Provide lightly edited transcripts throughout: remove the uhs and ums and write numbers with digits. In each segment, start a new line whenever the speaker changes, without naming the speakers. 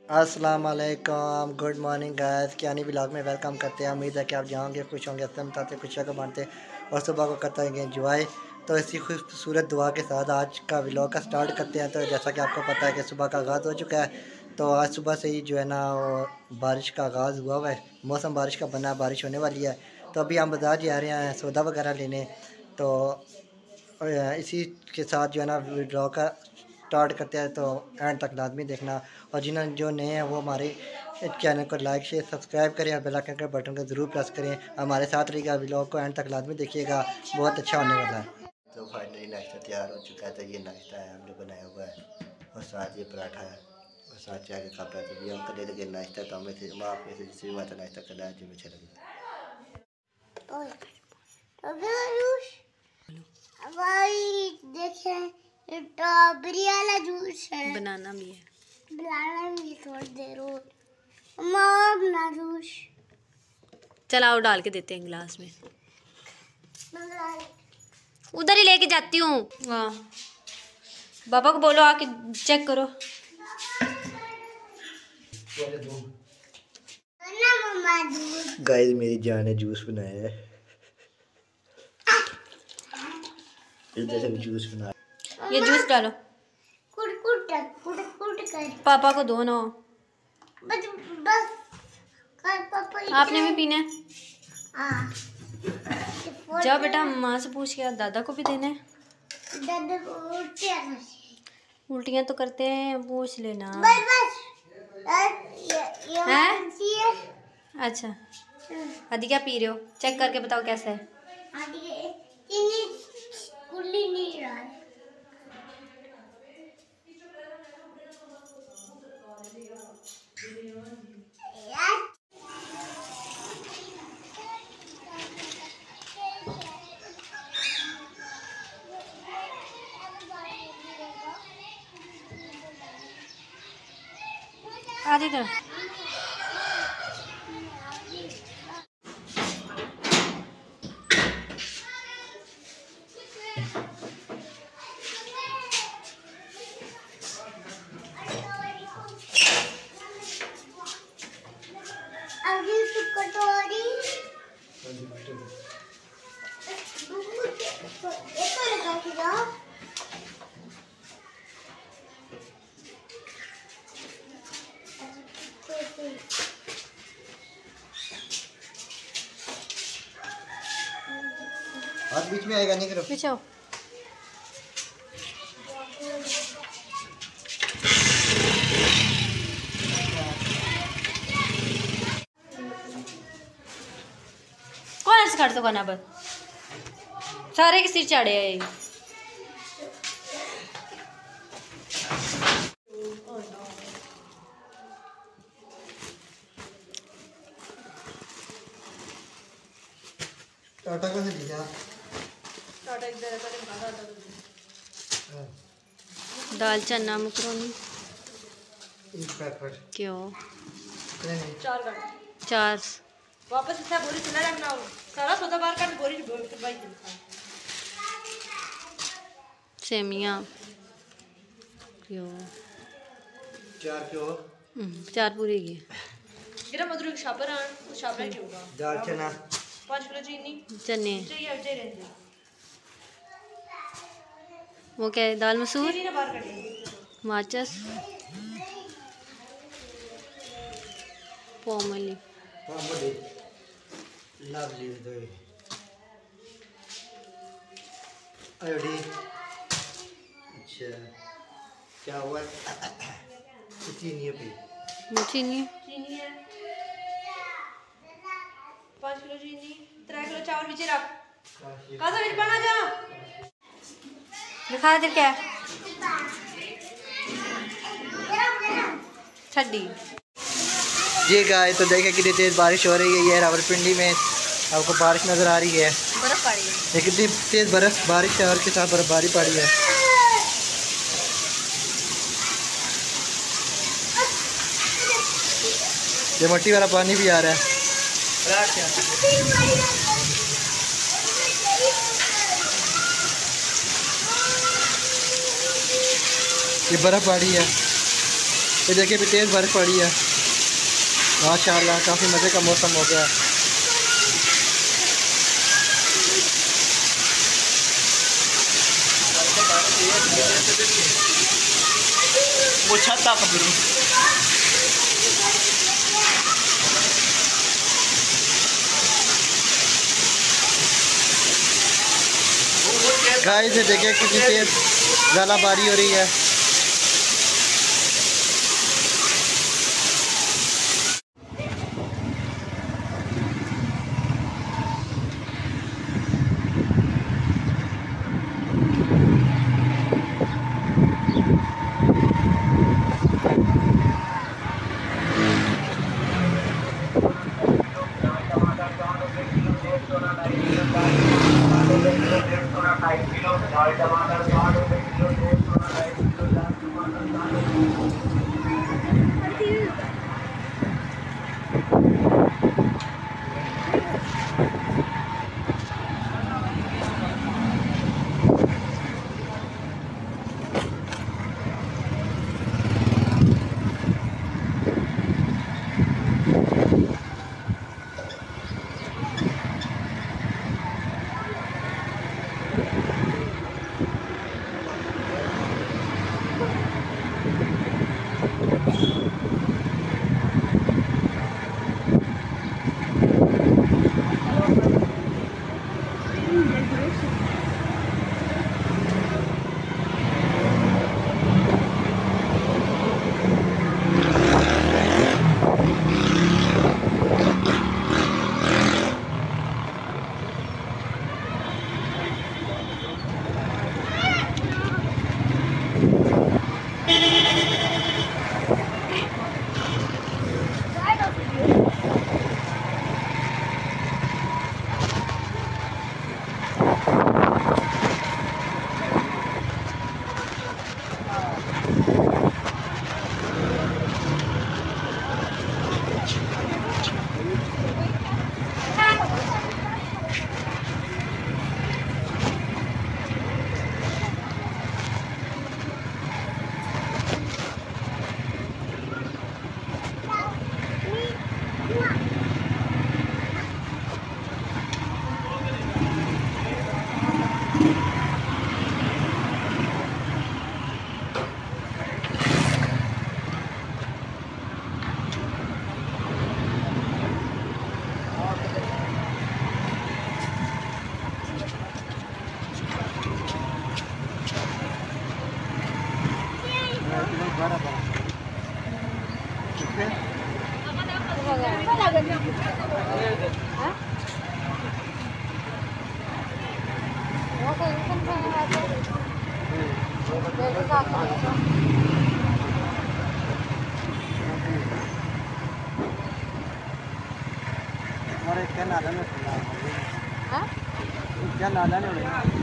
अस्सलाम वालेकुम, good morning guys. Kiyani vlog में वेलकम करते हैं। उम्मीद है कि आप जाओगे खुश होंगे, बताते खुशियों को मानते और सुबह को करते हैं एंजॉय। तो इसी खूबसूरत दुआ के साथ आज का व्लॉग का स्टार्ट करते हैं। तो जैसा कि आपको पता है कि सुबह का आगाज़ हो चुका है। तो आज सुबह से ही जो है ना बारिश का आगाज़ हुआ हुआ है, मौसम बारिश का बना, बारिश होने वाली है। तो अभी हम बाजार जा रहे हैं सौदा वगैरह लेने। तो इसी के साथ जो है ना व्लॉग का स्टार्ट करते हैं। तो एंड तक लाजमी देखना, और जिन्होंने जो नए हैं वो हमारे चैनल को लाइक शेयर सब्सक्राइब करें और बेल आइकन के बटन को ज़रूर प्रेस करें। हमारे साथ रहिएगा, व्लॉग को एंड तक लाजमी देखिएगा, बहुत अच्छा होने वाला है। तो फाइनली नाश्ता तैयार हो चुका है। तो ये नाश्ता है हमने बनाया हुआ है, और साथ ये पराठा है, और साथ चाय का कप है। तो ये हम कर ले लगे नाश्ता। तो हमें से आप में से जिससे भी माता नाश्ता करना है जो मुझे लगे।
देखें स्ट्रॉबेरी वाला जूस है,
बनाना भी है,
बनाना भी थोड़ी देर और बना जूस।
चलाओ डाल के देते हैं गिलास में, उधर ही लेके जाती हूँ। हाँ, बाबा को बोलो आके चेक करो।
गाइस मेरी जान ने जूस बनाया है, इधर से जूस बना।
ये जूस डालो,
कुट कर
पापा को दो ना।
बस बस कर पापा।
आपने भी पीना है?
हाँ,
जाओ बेटा, माँ से पूछ के दादा को भी देना है।
दादा को
उल्टियाँ तो करते हैं, पूछ लेना।
बस बस
हैं? अच्छा, आदि क्या पी रहे हो? चेक करके बताओ कैसा है।
नहीं रहा है।
आदि तो
कटोरी
हाथ बीच में आएगा, नहीं करो
बिछाओ। कौन ऐसे कर सको ना, बस सारे के सिर चढ़े है।
टाटा का से लिया
दाल चना मकरोनी
एक पैकेट
क्यों?
नहीं
4
वापस इतना बोरी चला रखना, सारा सौदा बाहर कर बोरी भाई।
सेमियाँ क्यों?
4 क्यों?
4 पूरी की।
गिरा मधुर शापर आन शापर की होगा।
दाल चना
5 किलो चीनी
चने,
चाहिए अजय रहने
वो क्या है? दाल मसूर,
चीनी ना बाहर कर दे।
माचस, पोमली,
लवली दो आयोडीन। अच्छा क्या हुआ? चीनी है भी,
चीनी
चीनी है 5 किलो चीनी, 3 किलो चावल बीचे रख कासा बीच बना जा
दिखा दे क्या छड्डी।
जी गाय तो देखें कितनी तेज़ बारिश हो रही है। ये रावलपिंडी में आपको बारिश नज़र आ रही है,
बर्फ पड़ी है।
ये कितनी तेज़ बारिश है, और के साथ बर्फबारी पड़ी है। ये मट्टी वाला पानी भी आ रहा है। ये बर्फ पड़ी है। ये देखिए भी तेज़ बर्फ़ पड़ी है माशाल्लाह। काफ़ी मज़े का मौसम हो गया।
वो छत था कब्र
गाइस से देखे कितनी तेज़ ज़ालाबारी हो रही है।
क्या नाला नहीं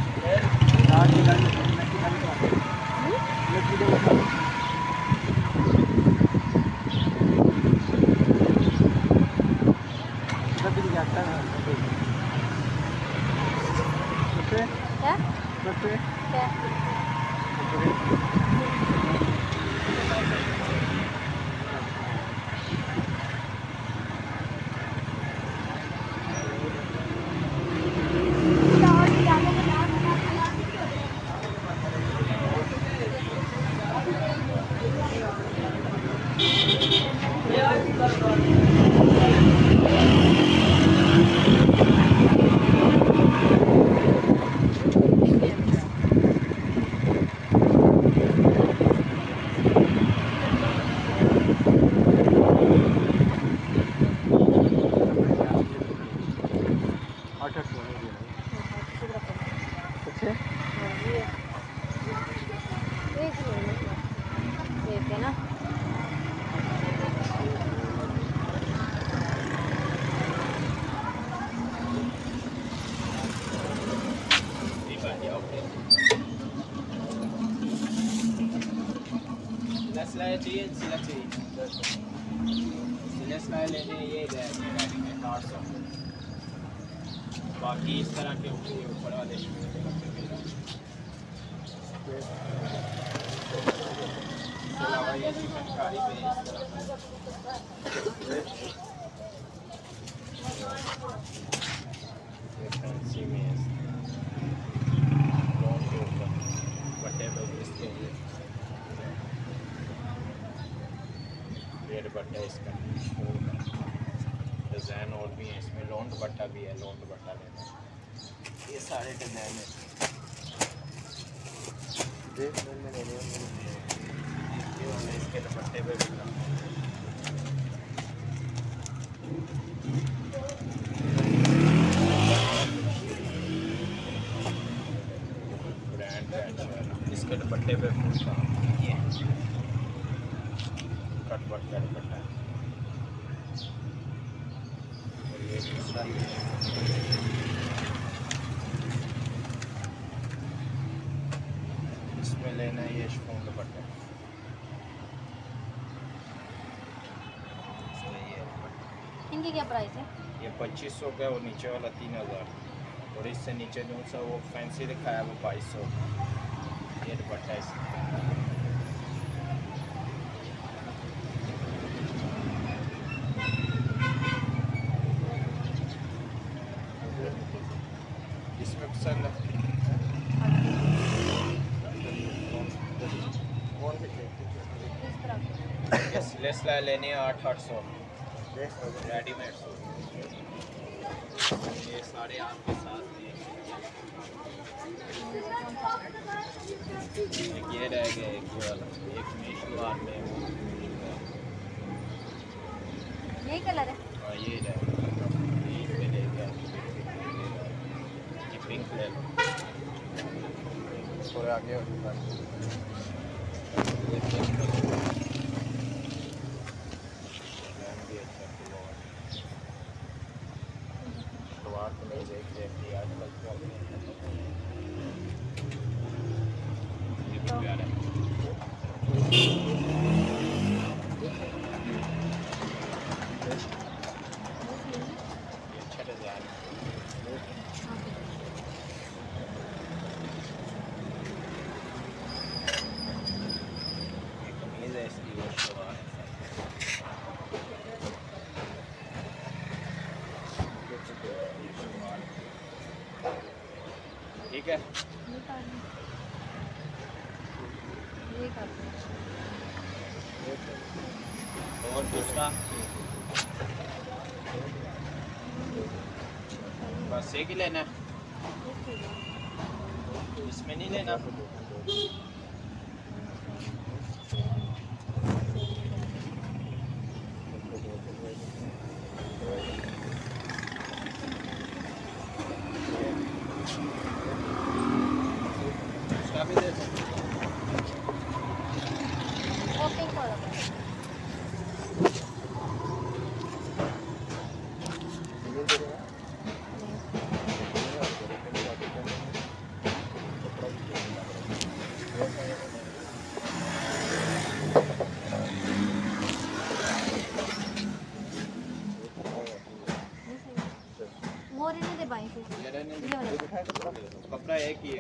बाकी इस तरह के ऊपर वाले ये चिकनकारी में इस तरह ये फैंसी में है लॉन के ऊपर बटे पे इसके लिए ये दुपट्टा इसका डिज़ाइन और भी है इसमें, लॉन दुपट्टा भी है, लॉन दुपट्टा लेना ये सारे डिज़ाइन है। इसके दुपट्टे पे भी ब्रांड है, इसके दुपट्टे पे फुल काम ये कट वर्क का दुपट्टा है। और ये दूसरा इसमें लेना है ये शिफॉन दुपट्टा,
इनकी क्या प्राइस है?
ये 2500 का और नीचे वाला 3000 और इससे नीचे जो सा वो फैंसी दिखाया वो 2200। ये दुपट्टा है इसमें पसंद है। लेस ला लेने 800 रेडीमेड सूट, ये सारे आपके साथ हैं। एक ये रह गया, एक ये वाला, एक मीशुआर में
यही कलर है।
हाँ ये रह गया, ये पे ले गया, ये पिंक ले लो थोड़े आगे हो चुका है। ये पिंक ठीक है। और दूसरा बस एक ही लेना है, इसमें नहीं लेना। उसका भी दे दो। कपड़ा एक ही है।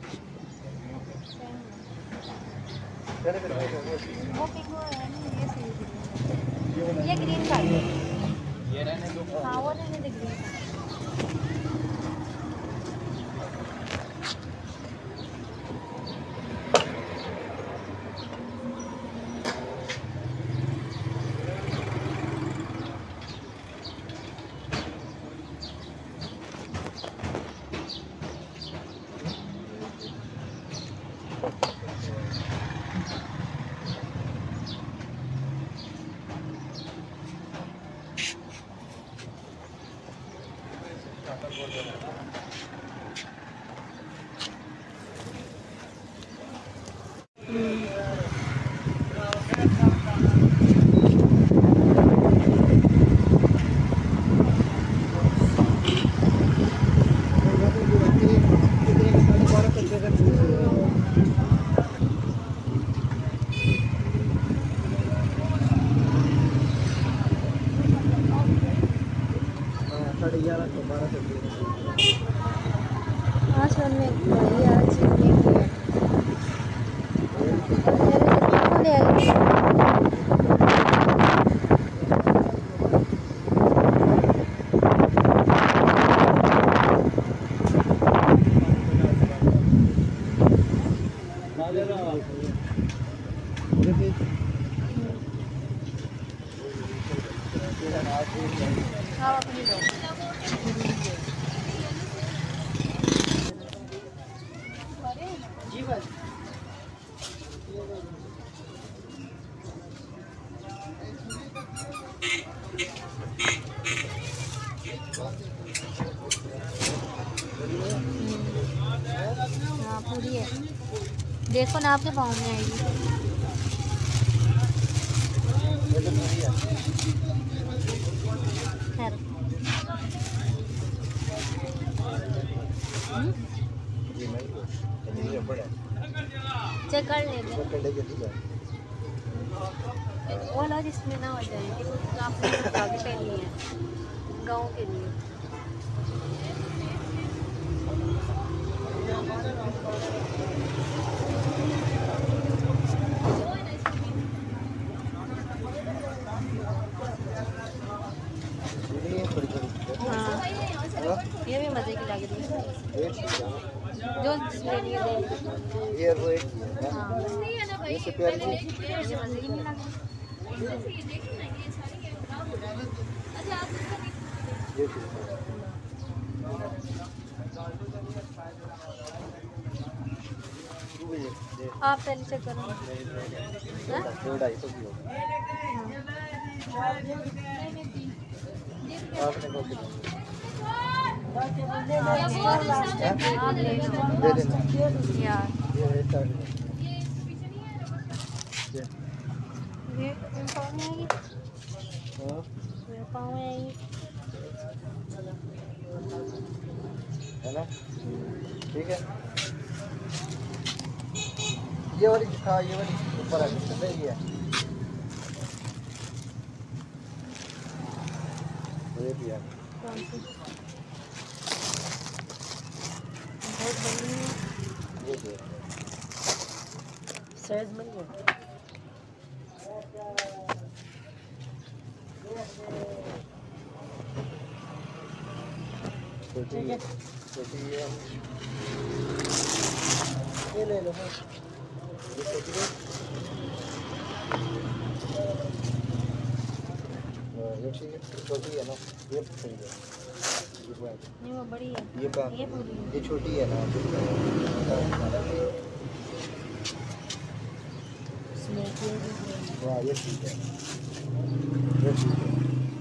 वो पिंक ये ग्रीन का है।
ये रहने दो।
हाँ वो रहने दे ग्रीन। आज में आज ले आई हाँ अपनी लो।
जी भाई
हाँ पूरी है, देखो ना आपके पाँव में आएगी। खैर चेक कर लेंगे वो ना जिसमें ना हो जाएगी, तो आपने आगे पहननी है गाँव के लिए। हाँ ये भी मज़े की लग रही है, जो लेनी है
ये वो एक ही है।
हाँ
इससे प्यारी
ये मज़े की नहीं लग रही।
ये ठीक है।
आप पहले चेक करो। हाँ?
250 की होगी। आपने कौन सी
आप ले लो
दे देना।
यार,
ये स्टार्ट
ये पाँव में आएगी,
हाँ
ये पाँव में आएगी।
है ना, ठीक है। ये वाली हाँ ये वाली ऊपर है, सही है। ये भी है।
कौन सी? बहुत बड़ी है।
ये भी है।
साइज मिल गया।
छोटी है, छोटी है। ये ले लो। ये छोटी है। ये ठीक है, छोटी है ना, ये सही है।
नहीं वो बड़ी है,
ये कहाँ?
ये पूरी है।
ये छोटी है ना।
स्नेक ये भी है।
हाँ ये ठीक है, ये ठीक है।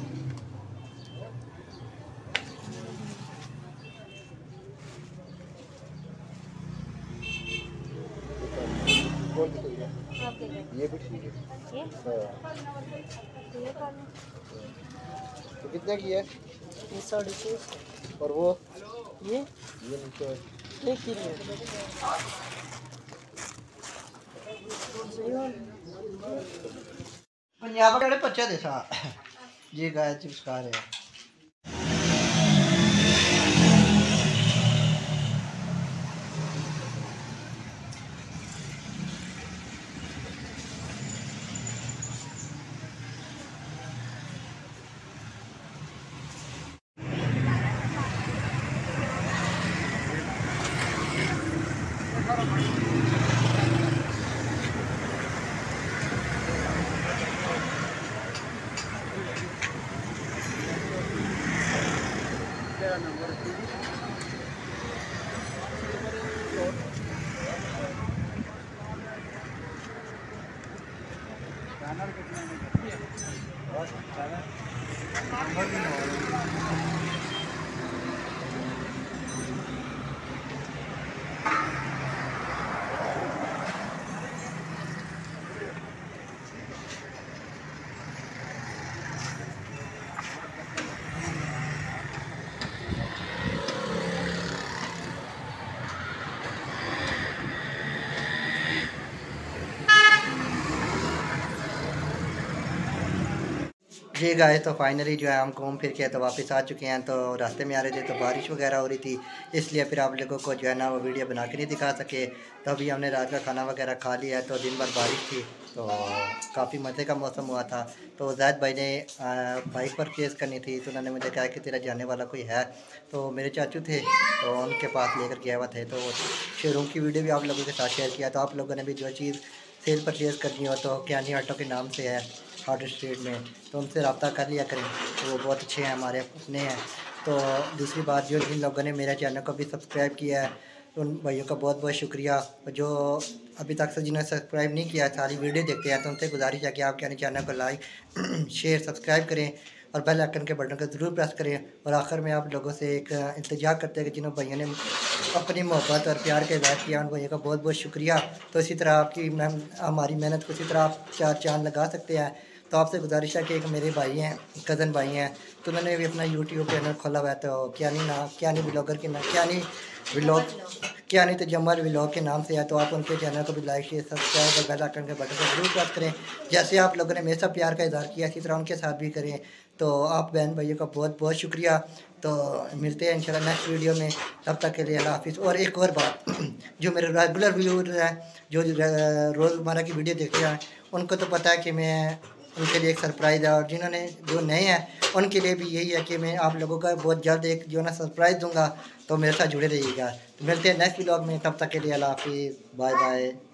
कौन सी ठीक है?
आप देख लो।
ये भी ठीक है।
ये
हाँ।
तो ये कर लो।
तो कितने की है?
ये 650।
और वो
ये
नीचे है।
एक ही है।
पंजाब वाले बच्चे दे सा जी गाय चिप्स खा रहे हैं। जी गाय तो फाइनली जो है हम घूम फिर के तो वापस आ चुके हैं। तो रास्ते में आ रहे थे तो बारिश वगैरह हो रही थी, इसलिए फिर आप लोगों को जो है ना वो वीडियो बना के नहीं दिखा सके। तो अभी हमने रात का खाना वगैरह खा लिया है। तो दिन भर बारिश थी तो काफ़ी मज़े का मौसम हुआ था। तो जैद भाई ने बाइक परचेज़ करनी थी, तो उन्होंने मुझे कहा कि तेरा जाने वाला कोई है। तो मेरे चाचू थे तो उनके पास लेकर गया हुआ थे। तो शोरूम की वीडियो भी आप लोगों के साथ शेयर किया। तो आप लोगों ने भी जो चीज़ सेल परचेज़ करनी हो तो ज्ञानी ऑटो के नाम से है, हार्ट स्ट्रीट में, तो उनसे रब्ता कर लिया करें, तो वो बहुत अच्छे हैं, हमारे अपने हैं। तो दूसरी बात, जो जिन लोगों ने मेरे चैनल को भी सब्सक्राइब किया है उन भाइयों का बहुत बहुत शुक्रिया। जो अभी तक से जिन्होंने सब्सक्राइब नहीं किया, सारी वीडियो देखते हैं, तो उनसे गुजारिश है कि आप क्या चैनल को लाइक शेयर सब्सक्राइब करें और बेल आइकन के बटन को ज़रूर प्रेस करें। और आखिर में आप लोगों से एक इंतजार करते हैं कि जिन भाइयों ने अपनी मोहब्बत और प्यार के इज़हार किया, उन भाइयों का बहुत बहुत शुक्रिया। तो इसी तरह आपकी हमारी मेहनत को इसी तरह आप 4 चांद लगा सकते हैं। तो आपसे गुजारिश है कि एक मेरे भाई हैं, कज़न भाई हैं, तो उन्होंने भी अपना यूट्यूब चैनल खोला हुआ है, तो क्या नहीं व्लॉगर के नाम, क्या नहीं तजम्मल व्लॉग के नाम से है। तो आप उनके चैनल को भी लाइक शेयर सब्सक्राइब और बेल आइकन के बटन को जरूर प्रेस करें। जैसे आप लोगों ने मेरे साथ प्यार का इज़हार किया, इसी तरह उनके साथ भी करें। तो आप बहन भाइयों का बहुत बहुत शुक्रिया। तो मिलते हैं इंशाल्लाह नेक्स्ट वीडियो में, तब तक के लिए अल्लाह हाफिज़। और एक और बात, जो मेरे रेगुलर व्यूअर हैं, जो रोज़मर्रा की वीडियो देखते हैं, उनको तो पता है कि मैं उनके लिए एक सरप्राइज़ है, और जिन्होंने जो नए हैं उनके लिए भी यही है कि मैं आप लोगों का बहुत जल्द एक जो ना सरप्राइज़ दूंगा, तो मेरे साथ जुड़े रहिएगा। तो मिलते हैं नेक्स्ट व्लॉग में, तब तक के लिए अल्लाह हाफिज़, बाय बाय।